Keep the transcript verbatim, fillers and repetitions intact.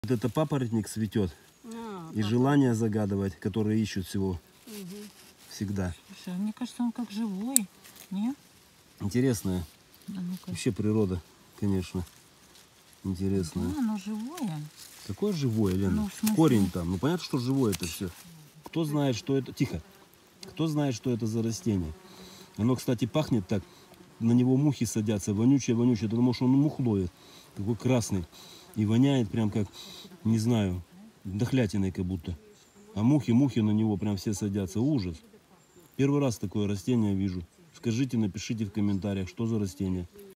Вот это папоротник цветет. А, И желания загадывать, которые ищут всего. Угу. Всегда. Слушай, мне кажется, он как живой. Нет? Интересная. А ну-ка. Вообще природа, конечно. Интересная. Да, оно живое. Какое живое, Лена? Ну, в смысле? Корень там. Ну понятно, что живое это все. Кто знает, что это... Тихо. Кто знает, что это за растение? Оно, кстати, пахнет так. На него мухи садятся. Вонючее, вонючее. Ты думаешь, он мух ловит. Такой красный. И воняет прям как, не знаю, дохлятиной как будто. А мухи, мухи на него прям все садятся. Ужас. Первый раз такое растение вижу. Скажите, напишите в комментариях, что за растение.